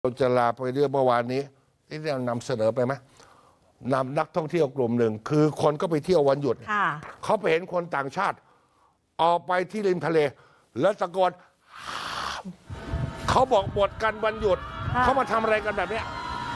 เราจะลาไปเรื่องเมื่อวานนี้ที่เรานำเสนอไปไหมนำนักท่องเที่ยวกลุ่มหนึ่งคือคนก็ไปเที่ยววันหยุดเขาไปเห็นคนต่างชาติออกไปที่ริมทะเลแล้วตะโกนเขาบอกบทกันวันหยุดเขามาทำอะไรกันแบบนี้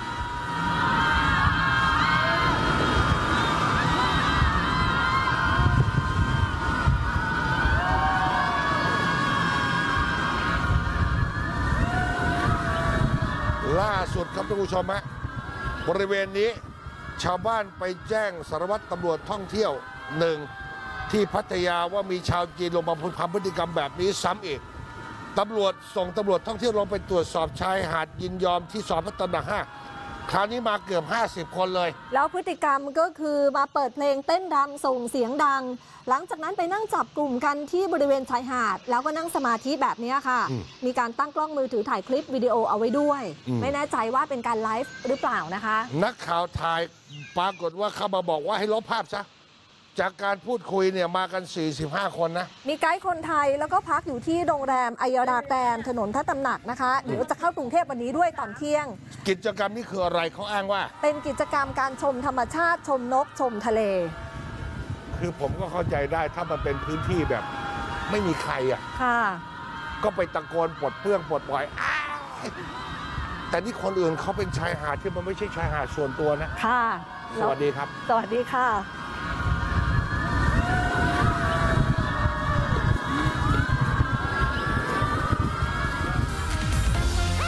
ล่าสุดครับท่านผู้ชมฮะบริเวณนี้ชาวบ้านไปแจ้งสารวัตรตำรวจท่องเที่ยวหนึ่งที่พัทยาว่ามีชาวจีนลงมาทำพฤติกรรมแบบนี้ซ้ำอีกตำรวจส่งตำรวจท่องเที่ยวลงไปตรวจสอบชายหาดยินยอมที่สพตำหนัก5คราวนี้มาเกือบ50 คนเลยแล้วพฤติกรรมก็คือมาเปิดเพลงเต้นดังส่งเสียงดังหลังจากนั้นไปนั่งจับกลุ่มกันที่บริเวณชายหาดแล้วก็นั่งสมาธิแบบนี้ค่ะมีการตั้งกล้องมือถือถ่ายคลิปวิดีโอเอาไว้ด้วยไม่แน่ใจว่าเป็นการไลฟ์หรือเปล่านะคะนักข่าวถ่ายปรากฏว่าเขามาบอกว่าให้ลบภาพซะจากการพูดคุยเนี่ยมากัน45 คนนะมีไกด์คนไทยแล้วก็พักอยู่ที่โรงแรมอัยราแกรนถนนพระตำหนักนะคะเดี๋ยวจะเข้ากรุงเทพวันนี้ด้วยตอนเที่ยงกิจกรรมนี้คืออะไรเขาอ้างว่าเป็นกิจกรรมการชมธรรมชาติชมนกชมทะเลคือผมก็เข้าใจได้ถ้ามันเป็นพื้นที่แบบไม่มีใครอ่ะก็ไปตะโกนปลดเปลื้องปลดปล่อยแต่นี่คนอื่นเขาเป็นชายหาดที่มันไม่ใช่ชายหาดส่วนตัวนะค่ะสวัสดีครับสวัสดีค่ะ